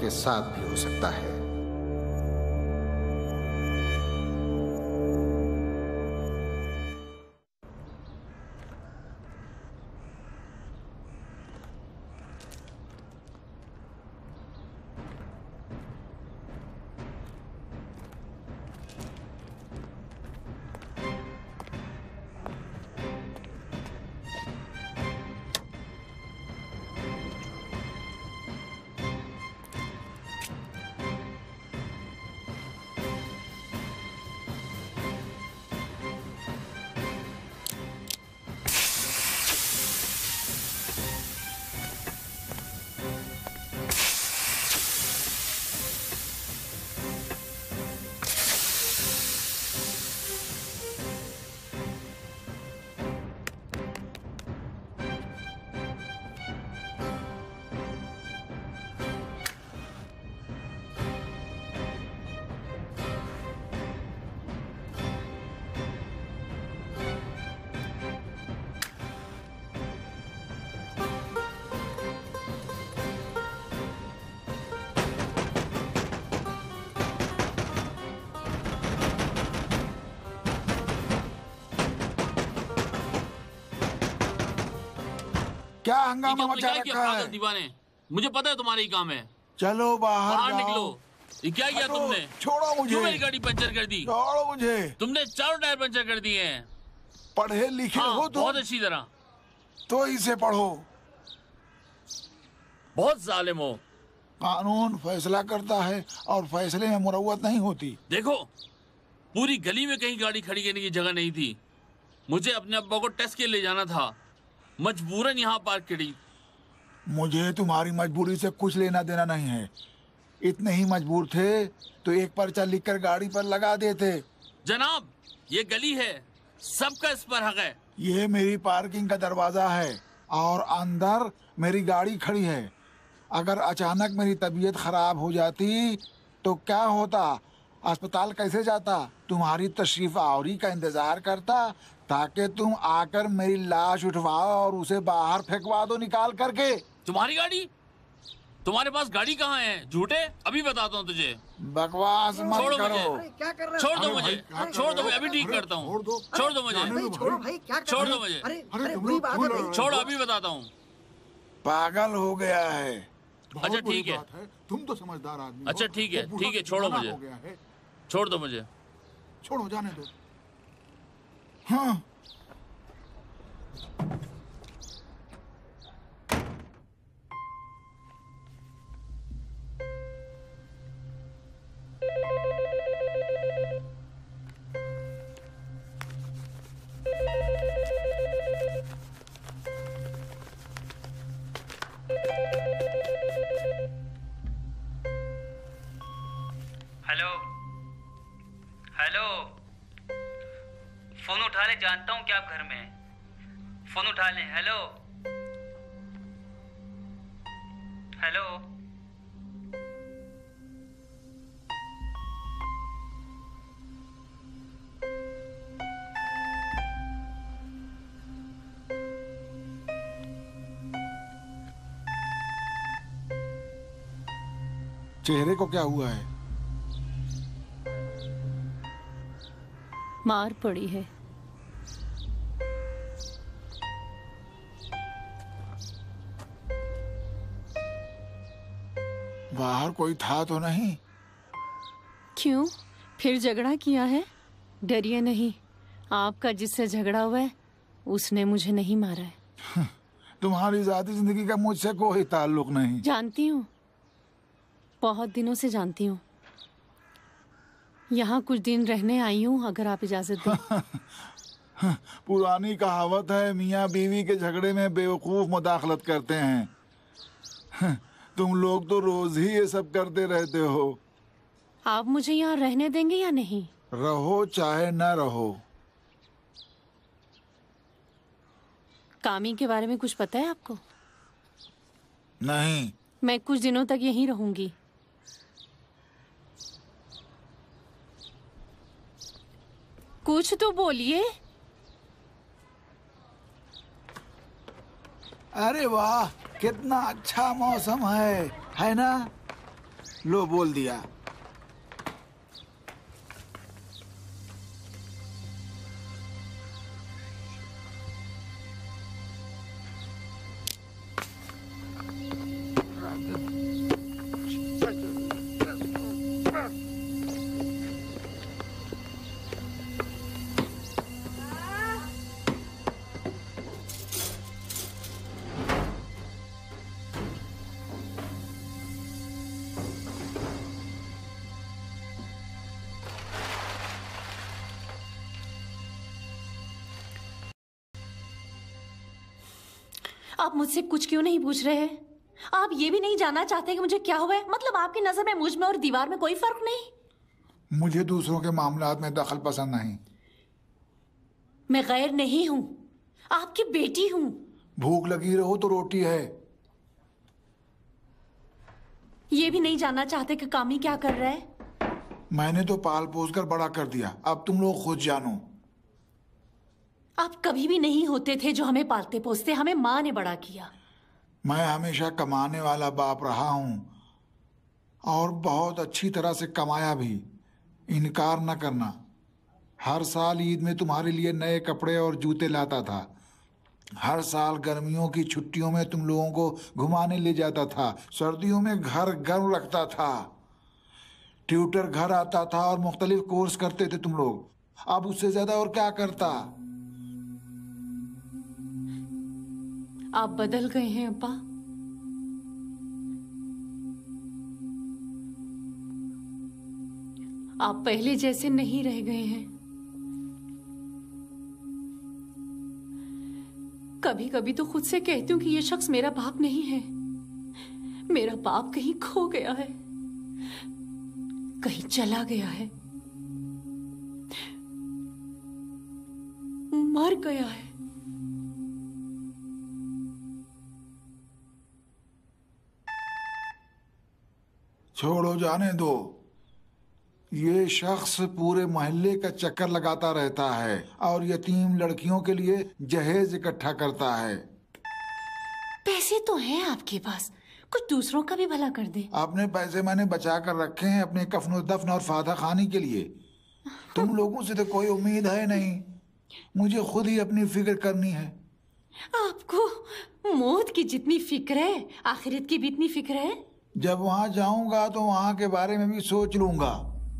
आपके साथ भी हो सकता है। क्या हंगामा मचा रखा है? दीवाने, मुझे पता है तुम्हारा ही काम है। चलो बाहर निकलो। ये क्या किया तुमने? छोड़ो मुझे। क्यों मेरी गाड़ी पंचर कर दी? छोड़ो मुझे। तुमने 4 टायर पंचर कर दिए हैं। पढ़े लिखे हो तुम? बहुत अच्छी तरह। तो इसे पढ़ो। बहुत जालिम हो। कानून फैसला करता है और फैसले में मुरव्वत नहीं होती। देखो, पूरी गली में कहीं गाड़ी खड़ी करने की जगह नहीं थी। मुझे अपने अब्बा को टेस्ट के ले जाना था, मजबूरन यहाँ पार्क करी। मुझे तुम्हारी मजबूरी से कुछ लेना देना नहीं है। इतने ही मजबूर थे तो एक पर्चा लिखकर गाड़ी पर लगा देते। जनाब, ये गली है, सबका इस पर हक है। ये मेरी पार्किंग का दरवाजा है और अंदर मेरी गाड़ी खड़ी है। अगर अचानक मेरी तबीयत खराब हो जाती तो क्या होता? अस्पताल कैसे जाता? तुम्हारी तशरीफ आवरी का इंतजार करता ताकि तुम आकर मेरी लाश उठवाओ और उसे बाहर फेंकवा दो निकाल करके। तुम्हारी गाड़ी? तुम्हारे पास गाड़ी कहाँ है? झूठे, अभी बताता हूँ तुझे। बकवास मत करो। क्या कर रहे हो? छोड़ दो मुझे, छोड़ दो, अभी ठीक करता हूँ। छोड़ दो मुझे, छोड़ो भाई, क्या कर छोड़ रहे दो हो? मुझे। अरे बुरी बात है भाई। छोड़ो, अभी बताता हूँ। पागल हो गया है। अच्छा ठीक है, तुम तो समझदार आदमी। अच्छा ठीक है, ठीक है, छोड़ो मुझे, छोड़ दो मुझे। छोड़ो, जाने दो। हाँ। हेलो हेलो, फोन उठा ले, जानता हूँ कि आप घर में हैं। फोन उठा लें। Hello hello. चेहरे को क्या हुआ है? मार पड़ी है। बाहर कोई था तो नहीं? क्यों, फिर झगड़ा किया है? डरिए नहीं, आपका जिससे झगड़ा हुआ है उसने मुझे नहीं मारा है। तुम्हारी जाती जिंदगी का मुझसे कोई ताल्लुक नहीं। जानती हूँ, बहुत दिनों से जानती हूँ। यहाँ कुछ दिन रहने आई हूँ, अगर आप इजाजत दें। पुरानी कहावत है, मियाँ बीवी के झगड़े में बेवकूफ मुदाखलत करते हैं। तुम लोग तो रोज ही ये सब करते रहते हो। आप मुझे यहाँ रहने देंगे या नहीं? रहो चाहे न रहो। कामी के बारे में कुछ पता है आपको? नहीं। मैं कुछ दिनों तक यहीं रहूंगी। कुछ तो बोलिए। अरे वाह, कितना अच्छा मौसम है ना? लो बोल दिया। आप मुझसे कुछ क्यों नहीं पूछ रहे हैं? आप ये भी नहीं जानना चाहते कि मुझे क्या हुआ है? मतलब आपकी नजर में मुझ में और दीवार में कोई फर्क नहीं? मुझे दूसरों के मामलात में दखल पसंद नहीं। मैं गैर नहीं हूँ, आपकी बेटी हूँ। भूख लगी रहो तो रोटी है। ये भी नहीं जानना चाहते कि कामी क्या कर रहा है? मैंने तो पाल पोस कर बड़ा कर दिया, अब तुम लोग खुद जानो। आप कभी भी नहीं होते थे जो हमें पालते पोसते, हमें माँ ने बड़ा किया। मैं हमेशा कमाने वाला बाप रहा हूँ और बहुत अच्छी तरह से कमाया भी, इनकार न करना। हर साल ईद में तुम्हारे लिए नए कपड़े और जूते लाता था। हर साल गर्मियों की छुट्टियों में तुम लोगों को घुमाने ले जाता था। सर्दियों में घर गर्म रखता था। ट्यूटर घर आता था और मुख्तलिफ कोर्स करते थे तुम लोग। अब उससे ज्यादा और क्या करता? आप बदल गए हैं अब्बा। आप पहले जैसे नहीं रह गए हैं। कभी कभी तो खुद से कहती हूँ कि ये शख्स मेरा बाप नहीं है। मेरा बाप कहीं खो गया है, कहीं चला गया है, मर गया है। छोड़ो, जाने दो। ये शख्स पूरे मोहल्ले का चक्कर लगाता रहता है और यतीम लड़कियों के लिए जहेज इकट्ठा करता है। पैसे तो हैं आपके पास, कुछ दूसरों का भी भला कर दे। अपने पैसे मैंने बचा कर रखे हैं अपने कफन दफन और फादा खानी के लिए। तुम लोगों से तो कोई उम्मीद है नहीं, मुझे खुद ही अपनी फिक्र करनी है। आपको मौत की जितनी फिक्र है, आखिरत की भी इतनी फिक्र है। जब वहां जाऊंगा तो वहां के बारे में भी सोच लूंगा।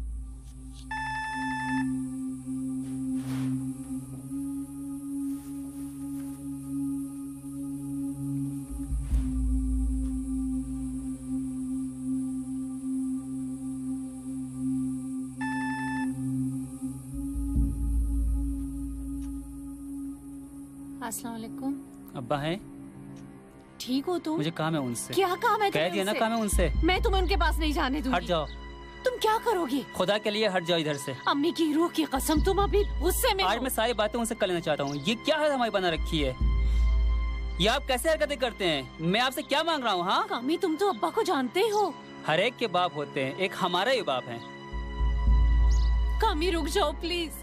अस्सलाम वालेकुम। अब्बा हैं? ठीक हो तुम? मुझे काम है उनसे। क्या काम है? कह दिया ना, काम है उनसे। मैं तुम्हें उनके पास नहीं जाने दूंगी। हट जाओ। तुम क्या करोगे? खुदा के लिए हट जाओ इधर से। अम्मी की रूह की कसम, तुम अभी गुस्से में आज हो। मैं सारी बातें उनसे कर लेना चाहता हूँ। ये क्या है हमारी बना रखी है? ये आप कैसे हरकतें करते हैं? मैं आपसे क्या मांग रहा हूँ? हाँ कामी, तुम तो अब्बा को जानते ही हो। हर एक के बाप होते हैं, एक हमारा ही बाप है। कामी रुक जाओ प्लीज।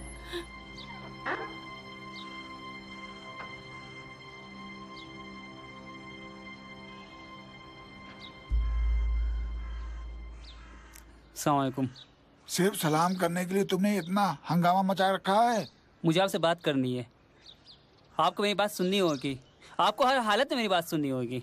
अस्सलाम वालेकुम। सिर्फ सलाम करने के लिए तुमने इतना हंगामा मचा रखा है? मुझे आपसे बात करनी है। आपको मेरी बात सुननी होगी। आपको हर हालत में मेरी बात सुननी होगी।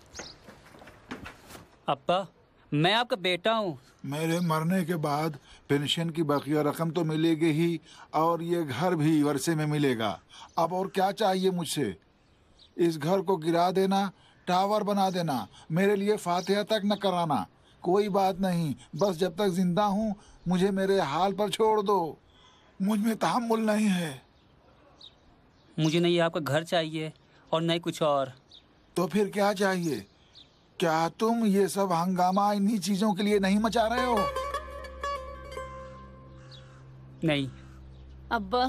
अब्बा, मैं आपका बेटा हूँ। मेरे मरने के बाद पेंशन की बकिया रकम तो मिलेगी ही और ये घर भी वर्षे में मिलेगा। अब और क्या चाहिए मुझसे? इस घर को गिरा देना, टावर बना देना, मेरे लिए फातिहा तक न कराना, कोई बात नहीं। बस जब तक जिंदा हूँ मुझे मेरे हाल पर छोड़ दो। मुझ में तहम्मुल नहीं है। मुझे नहीं आपका घर चाहिए और नहीं कुछ और। तो फिर क्या चाहिए? क्या तुम ये सब हंगामा इन्हीं चीजों के लिए नहीं मचा रहे हो? नहीं। अब्बा,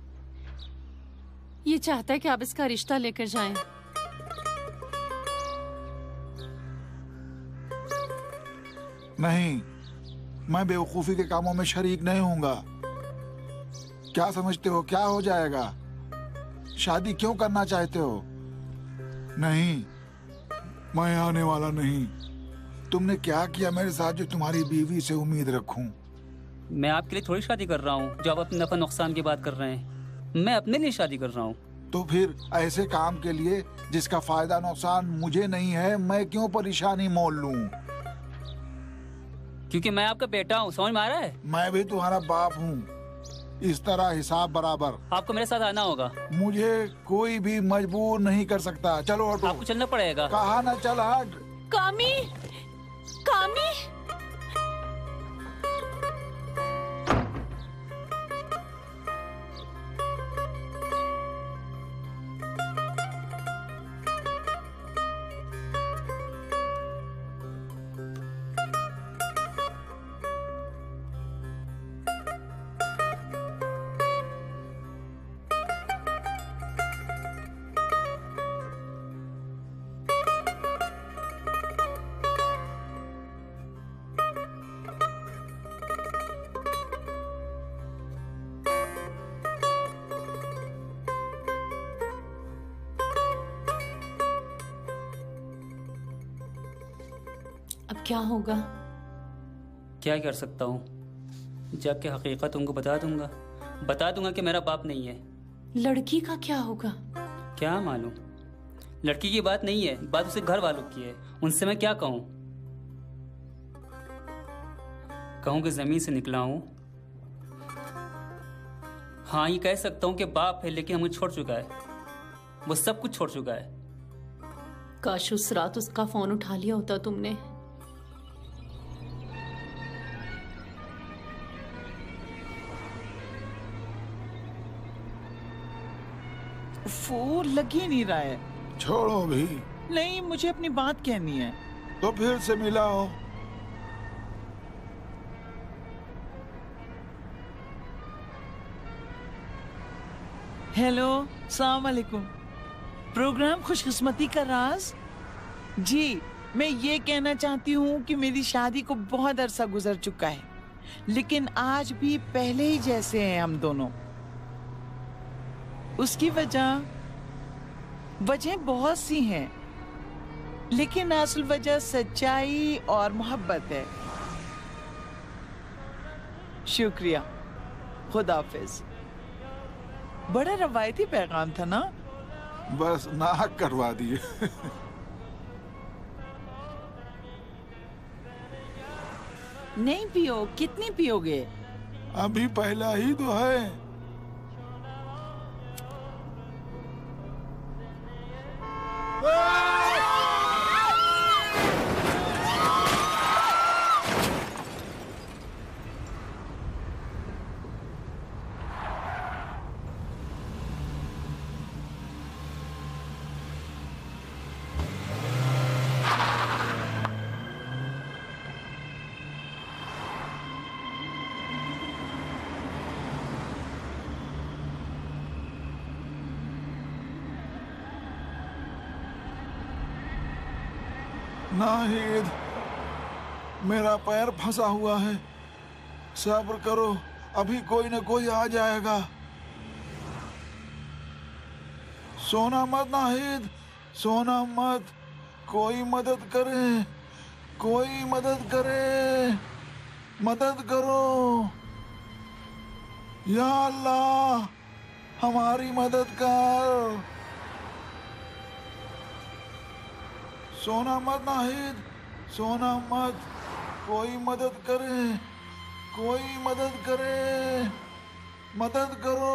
ये चाहता है कि आप इसका रिश्ता लेकर जाएं। नहीं, मैं बेवकूफ़ी के कामों में शरीक नहीं हूँगा। क्या समझते हो क्या हो जाएगा? शादी क्यों करना चाहते हो? नहीं, मैं आने वाला नहीं। तुमने क्या किया मेरे साथ जो तुम्हारी बीवी से उम्मीद रखूं? मैं आपके लिए थोड़ी शादी कर रहा हूँ जो आप अपने नफा नुकसान की बात कर रहे हैं। मैं अपने लिए शादी कर रहा हूँ। तो फिर ऐसे काम के लिए जिसका फायदा नुकसान मुझे नहीं है, मैं क्यों परेशानी मोल लूं? क्योंकि मैं आपका बेटा हूँ, समझ में आ रहा है? मैं भी तुम्हारा बाप हूँ, इस तरह हिसाब बराबर। आपको मेरे साथ आना होगा। मुझे कोई भी मजबूर नहीं कर सकता। चलो ऑटो। आपको चलना पड़ेगा। कहा ना चल हट। कामी, कामी। अब क्या होगा? क्या कर सकता हूँ? जाके हकीकत उनको बता दूंगा कि मेरा बाप नहीं है। लड़की का क्या होगा? क्या मालूम, लड़की की बात नहीं है, बात उसे घर वालों की है। उनसे मैं क्या कहूँ कि जमीन से निकला हूँ। हाँ, ये कह सकता हूँ कि बाप है लेकिन हमें छोड़ चुका है, वो सब कुछ छोड़ चुका है। काश उस रात उसका फोन उठा लिया होता तुमने। फोन लग ही नहीं रहा है। छोड़ो भी। नहीं, मुझे अपनी बात कहनी है। तो फिर से मिलाओ। हेलो, सलाम वालेकुम। प्रोग्राम खुशकिस्मती का राज। जी, मैं ये कहना चाहती हूँ कि मेरी शादी को बहुत अरसा गुजर चुका है, लेकिन आज भी पहले ही जैसे हैं हम दोनों। उसकी वजह बहुत सी हैं, लेकिन असल वजह सच्चाई और मोहब्बत है। शुक्रिया, खुदा हाफिज। बड़ा रवायती पैगाम था ना? बस नाहक करवा दिए। नहीं पियो, कितनी पियोगे? अभी पहला ही तो है। नाहिद, मेरा पैर फंसा हुआ है। सब्र करो, अभी कोई न कोई आ जाएगा। सोना मत नाहिद, सोना मत। कोई मदद करे, कोई मदद करे, मदद करो। या अल्लाह, हमारी मदद कर। सोना मत नाहिद, सोना मत। कोई मदद करे, कोई मदद करे, मदद करो।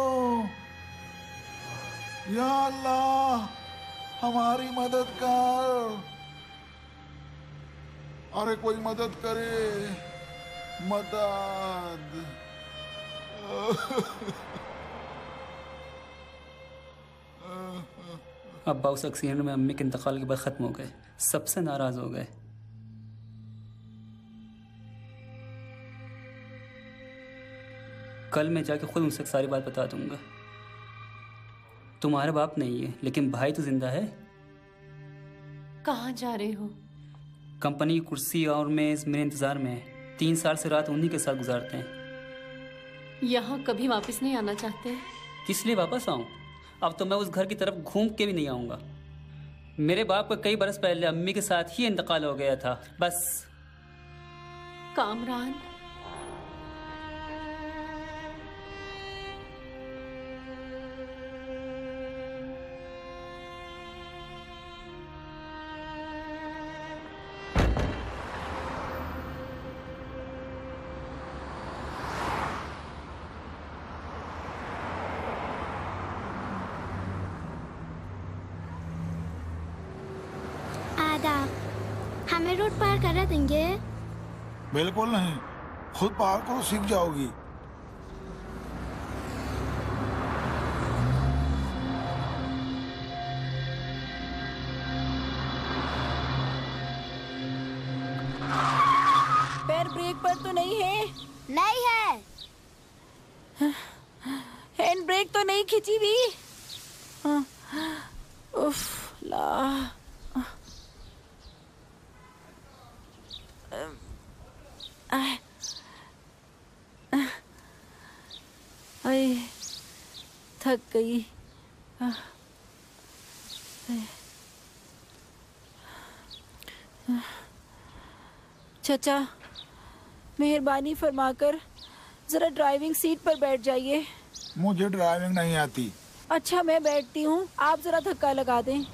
या अल्लाह, हमारी मदद कर। अरे कोई मदद करे, मदद। अब्बा उस एक्सीडेंट में अम्मी के इंतकाल के बाद ख़त्म हो गए, सबसे नाराज़ हो गए। कल मैं जाके खुद उनसे सारी बात बता दूंगा। तुम्हारा बाप नहीं है लेकिन भाई तो जिंदा है। कहाँ जा रहे हो? कंपनी की कुर्सी और मेज मेरे इंतजार में है। 3 साल से रात उन्हीं के साथ गुजारते हैं। यहाँ कभी वापस नहीं आना चाहते? किस लिए वापस आऊं? अब तो मैं उस घर की तरफ घूम के भी नहीं आऊंगा। मेरे बाप का कई बरस पहले अम्मी के साथ ही इंतकाल हो गया था, बस। कामरान, आदाब, हमें रोड पार करा देंगे? बिल्कुल नहीं, खुद पार करो, सीख जाओगी। पैर ब्रेक पर तो नहीं है? नहीं है। हैंड ब्रेक तो नहीं खींची भी? उफ ला। अरे थक गई। चाचा, मेहरबानी फरमाकर जरा ड्राइविंग सीट पर बैठ जाइए। मुझे ड्राइविंग नहीं आती। अच्छा, मैं बैठती हूँ, आप जरा धक्का लगा दें।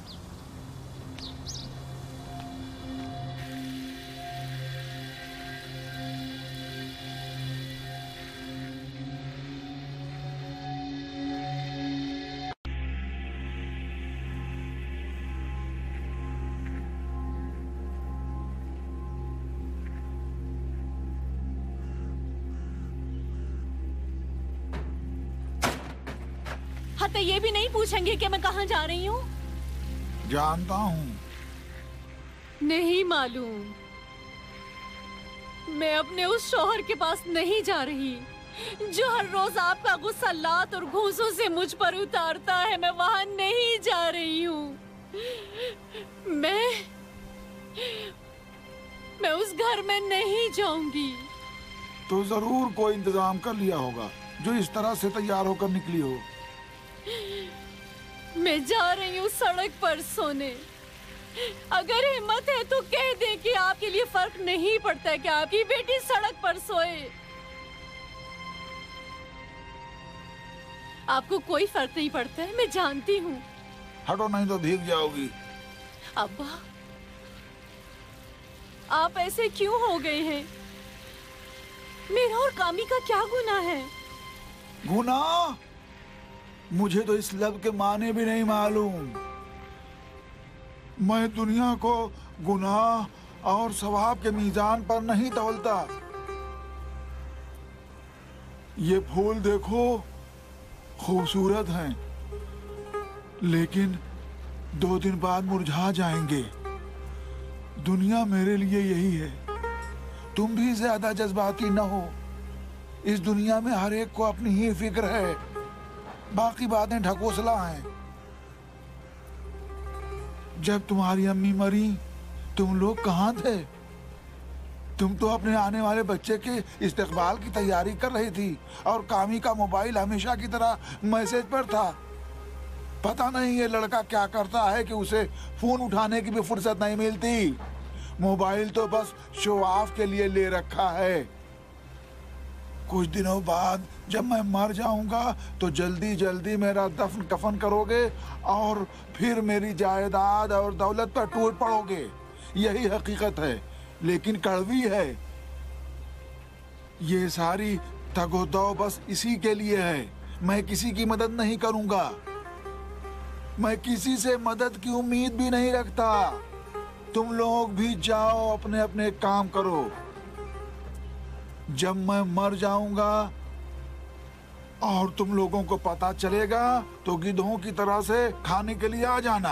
हाँ, तो ये भी नहीं पूछेंगे कि मैं कहाँ जा रही हूँ? जानता हूँ। नहीं मालूम। मैं अपने उस शौहर के पास नहीं जा रही जो हर रोज आपका गुस्सा लात और घूंसों से मुझ पर उतारता है। मैं वहां नहीं जा रही हूँ। मैं उस घर में नहीं जाऊंगी। तो जरूर कोई इंतजाम कर लिया होगा जो इस तरह से तैयार होकर निकली हो। मैं जा रही हूँ सड़क पर सोने। अगर हिम्मत है तो कह दे कि आपके लिए फर्क नहीं पड़ता है कि आपकी बेटी सड़क पर सोए। आपको कोई फर्क नहीं पड़ता है, मैं जानती हूँ। हटो, नहीं तो भीग जाओगी। अब्बा, आप ऐसे क्यों हो गए हैं? मेरा और कामी का क्या गुनाह है? गुनाह? मुझे तो इस लब के माने भी नहीं मालूम। मैं दुनिया को गुनाह और सवाब के मीजान पर नहीं तौलता। ये फूल देखो, खूबसूरत हैं, लेकिन 2 दिन बाद मुरझा जाएंगे। दुनिया मेरे लिए यही है। तुम भी ज्यादा जज्बाती न हो। इस दुनिया में हर एक को अपनी ही फिक्र है, बाकी बातें ढकोसला हैं। जब तुम्हारी अम्मी मरी, तुम लोग कहाँ थे? तुम तो अपने आने वाले बच्चे के इस्तकबाल की तैयारी कर रही थी और कामी का मोबाइल हमेशा की तरह मैसेज पर था। पता नहीं ये लड़का क्या करता है कि उसे फोन उठाने की भी फुर्सत नहीं मिलती। मोबाइल तो बस शो ऑफ के लिए ले रखा है। कुछ दिनों बाद जब मैं मर जाऊंगा तो जल्दी जल्दी मेरा दफन कफन करोगे और फिर मेरी जायदाद और दौलत पर टूट पड़ोगे। यही हकीकत है, लेकिन कड़वी है। ये सारी तगोदौ बस इसी के लिए है। मैं किसी की मदद नहीं करूंगा। मैं किसी से मदद की उम्मीद भी नहीं रखता। तुम लोग भी जाओ, अपने अपने काम करो। जब मैं मर जाऊंगा और तुम लोगों को पता चलेगा तो गिद्धों की तरह से खाने के लिए आ जाना।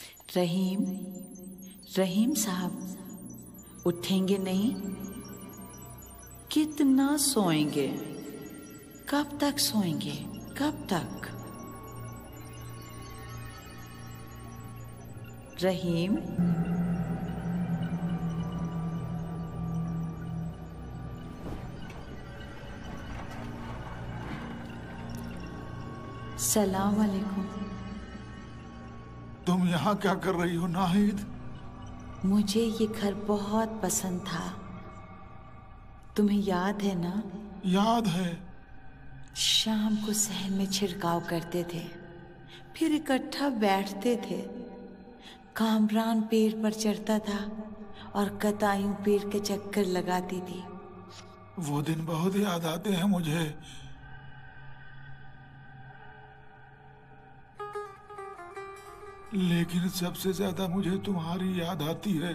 रहीम, रहीम साहब उठेंगे नहीं? कितना सोएंगे? कब तक सोएंगे? कब तक? रहीम, सलाम वालेकुम। तुम यहाँ क्या कर रही हो नाहिद? मुझे ये घर बहुत पसंद था। तुम्हें याद है ना? याद है। शाम को सहन में छिड़काव करते थे, फिर इकट्ठा बैठते थे। कामरान पेड़ पर चढ़ता था और कतायूं पेड़ के चक्कर लगाती थी। वो दिन बहुत याद आते हैं मुझे। लेकिन सबसे ज्यादा मुझे तुम्हारी याद आती है।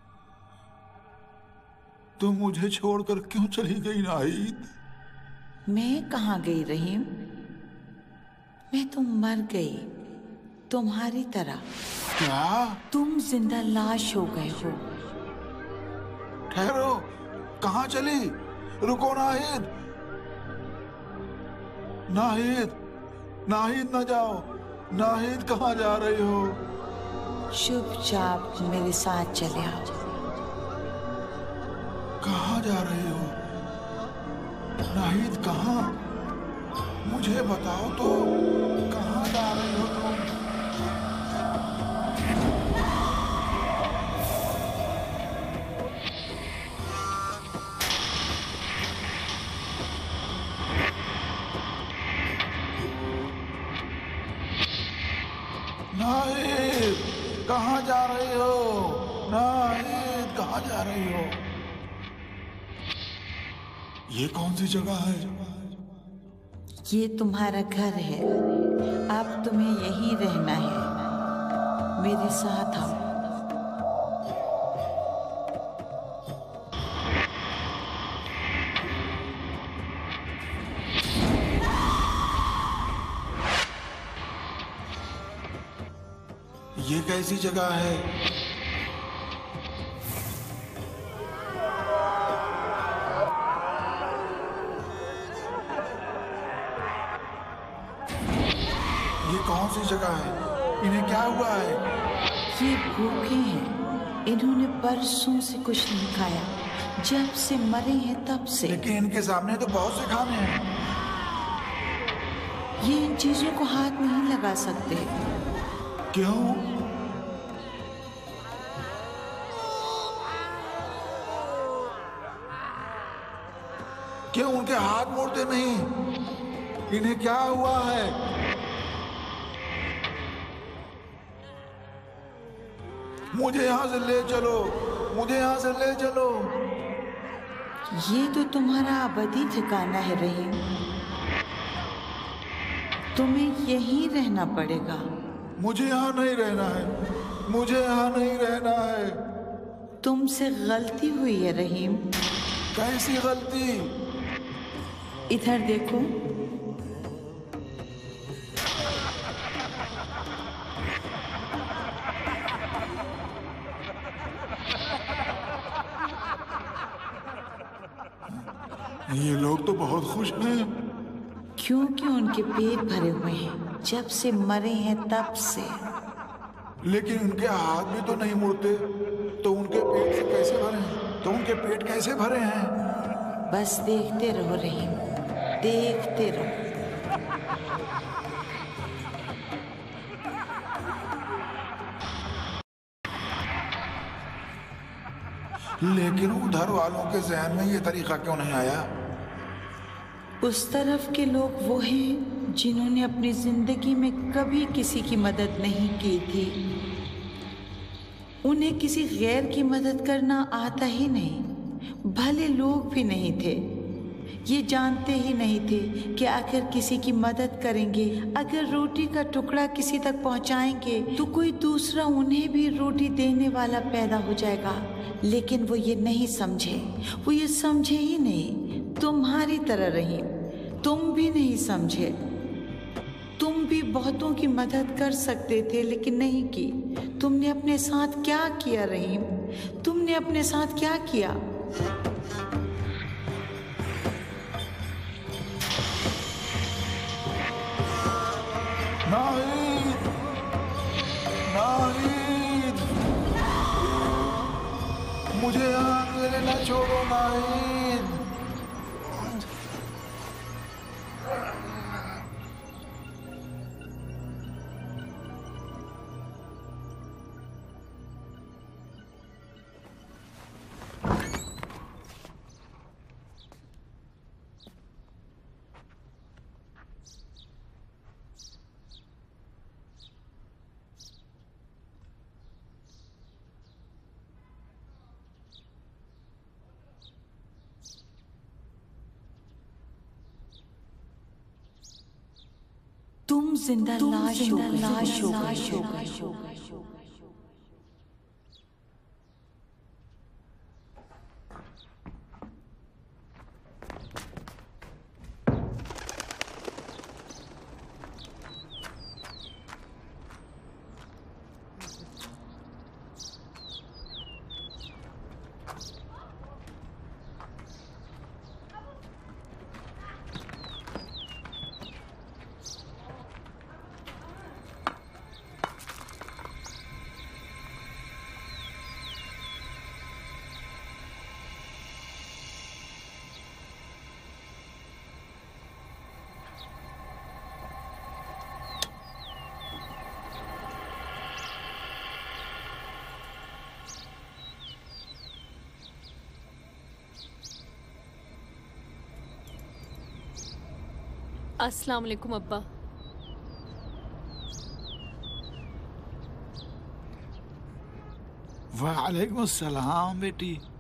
तुम मुझे छोड़कर क्यों चली गई नाहिद? मैं कहाँ गई रहीम? मैं तो मर गई, तुम्हारी तरह। क्या? तुम जिंदा लाश हो गए हो। ठहरो, कहाँ चली? रुको नाहिद, नाहिद, नाहिद न जाओ। नाहिद कहाँ जा रही हो? चुपचाप मेरे साथ चले आओ। कहाँ जा रही हो नाहिद? कहाँ? मुझे बताओ तो, कहाँ जा रही हो तुम? नाहिद, कहाँ जा रही हो? नाहिद, कहाँ जा रही हो? ये कौन सी जगह है? ये तुम्हारा घर है, अब तुम्हें यहीं रहना है। मेरे साथ आओ। ये कैसी जगह है? ये कौन सी जगह है? इन्हें क्या हुआ है? ये भूखे हैं, इन्होंने बरसों से कुछ नहीं खाया, जब से मरे हैं तब से। लेकिन इनके सामने तो बहुत से खाने हैं। ये इन चीजों को हाथ नहीं लगा सकते। क्यों? क्यों उनके हाथ मोड़ते नहीं? इन्हें क्या हुआ है? मुझे यहाँ से ले चलो, मुझे यहाँ से ले चलो। ये तो तुम्हारा अबदी ठिकाना है रहीम, तुम्हें यहीं रहना पड़ेगा। मुझे यहाँ नहीं रहना है, मुझे यहाँ नहीं रहना है। तुमसे गलती हुई है रहीम। कैसी गलती? इधर देखो। ये लोग तो बहुत खुश हैं। क्योंकि उनके पेट भरे हुए हैं, जब से मरे हैं तब से। लेकिन उनके हाथ भी तो नहीं मुड़ते, तो उनके पेट से कैसे भरे हैं? तो उनके पेट कैसे भरे हैं? बस देखते रहो रहीम, देखते रहो। लेकिन उधर वालों के जहन में ये तरीका क्यों नहीं आया? उस तरफ के लोग वो हैं जिन्होंने अपनी जिंदगी में कभी किसी की मदद नहीं की थी। उन्हें किसी गैर की मदद करना आता ही नहीं, भले लोग भी नहीं थे। ये जानते ही नहीं थे कि अगर किसी की मदद करेंगे, अगर रोटी का टुकड़ा किसी तक पहुंचाएंगे, तो कोई दूसरा उन्हें भी रोटी देने वाला पैदा हो जाएगा। लेकिन वो ये नहीं समझे, वो ये समझे ही नहीं। तुम्हारी तरह रहीम, तुम भी नहीं समझे। तुम भी बहुतों की मदद कर सकते थे, लेकिन नहीं की। तुमने अपने साथ क्या किया रहीम? तुमने अपने साथ क्या किया? नाहिद, नाहिद, मुझे यहाँ अकेले न छोड़ो नाहिद। तुम जिंदा लाश हो गए। अस्सलाम वालेकुम अब्बा। वालेकुम अस्सलाम बेटी।